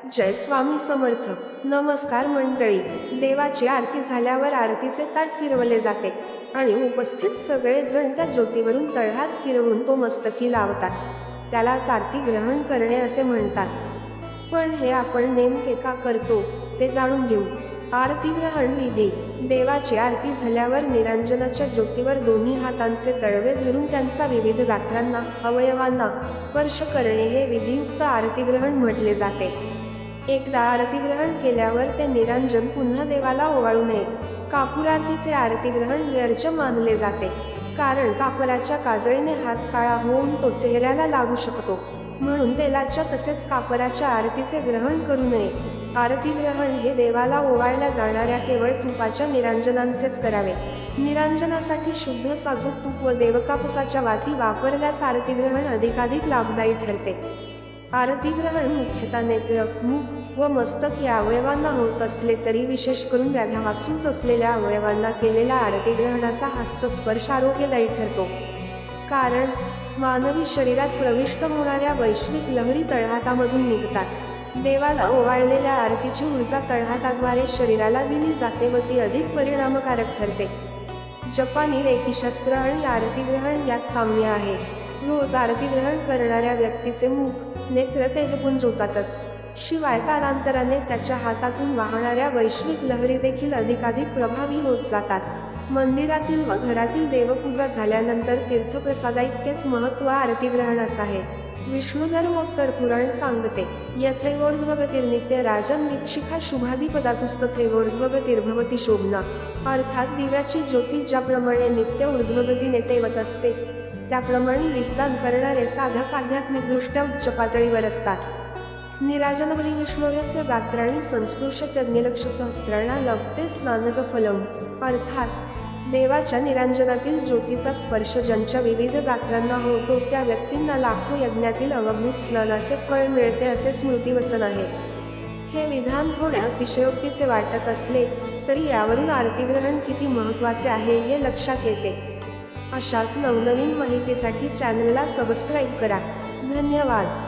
जय स्वामी समर्थ. नमस्कार मंडळी. देवाची आरती झाल्यावर आरतीचे ताट फिरवले जाते आणि उपस्थित सगळे जण त्या ज्योतीवरून तळहात फिरवून तो मस्तकी लावतात. त्यालाच आरती ग्रहण करणे असे म्हणतात. पण हे आपण नेमके का करतो ते जाणून घेऊ. आरती ग्रहण विधी. देवाची आरती झाल्यावर निरांजनाच्या ज्योतीवर दोन्ही हातांचे तळवे धरून त्यांचा विविध गात्रांना अवयवांना स्पर्श करणे हे विधियुक्त आरती ग्रहण म्हटले जाते. एकदा आरती ग्रहण केल्यावर ते निरांजन पुन्हा देवाला ओवाळू नये. कापूर आरतीचे आरती ग्रहण व्यर्थ मानले जाते, कारण कापराच्या काजळीने हात काळा होऊन तो चेहऱ्याला लागू शकतो. म्हणून तेलाच्या तसेच कापराच्या आरतीचे ग्रहण करू नये. आरती ग्रहण हे देवाला ओवाळल्या जाणाऱ्या केवळ तुपाच्या निरांजनांचेच करावे. निरांजनासाठी शुद्ध साजूक तूप व देवकापसाच्या वाती वापरल्यास आरती ग्रहण अधिकाधिक लाभदायी ठरते. आरती ग्रहण मुख्यतः नेत्र, मुख व मस्तक या अवयवांना होत असले तरी विशेष करून व्याधापासून असलेल्या अवयवांना केलेला आरती ग्रहणाचा हस्तस्पर्श आरोग्यदायी ठरतो. कारण मानवी शरीरात प्रविष्ट होणाऱ्या वैश्विक लहरी तळहातामधून निघतात. देवाला ओवाळलेल्या आरतीची ऊर्जा तळहाताद्वारे शरीराला दिली जाते व ती अधिक परिणामकारक ठरते. जपानी रेकीशास्त्र आणि आरती ग्रहण यात साम्य आहे. रोज आरती ग्रहण करणाऱ्या व्यक्तीचे मुख, नेत्र तेजपुंज होतातच, शिवाय कालांतराने त्याच्या हातातून वाहणाऱ्या वैश्विक लहरी देखील अधिकाधिक प्रभावी होत जातात. मंदिरातील व घरातील देवपूजा झाल्यानंतर तीर्थप्रसादाइतकेच महत्त्व आरती ग्रहणास आहे. विष्णुधर्मोत्तर पुराण सांगते, यथैवोर्ध्वगतिर्नित्य राजन् दीक्षिका शुभाधिपदातुस्तथैवोर्ध्वगतिर्भवती शोभना. अर्थात दिव्याची ज्योती ज्याप्रमाणे नित्य ऊर्ध्वगतीने तेवत असते, त्याप्रमाणे दीपदान करणारे साधक आध्यात्मिकदृष्ट्या उच्च पातळीवर असतात. निराजनबली विष्णोरस्य गात्राणी संस्पृश्य सहस्राणा लभते स्नानज फलम. अर्थात देवाच्या निरांजनातील ज्योतीचा स्पर्श ज्यांच्या विविध गात्रांना होतो त्या व्यक्तींना लाखो यज्ञातील अवभूत स्नानाचे फळ मिळते असे स्मृतिवचन आहे. हे विधान थोडे अतिशयोक्तीचे वाटत असले तरी यावरून आरती ग्रहण किती महत्त्वाचे आहे हे लक्षात येते. अशाच नवनवीन माहितीसाठी चॅनलला सबस्क्राईब करा. धन्यवाद.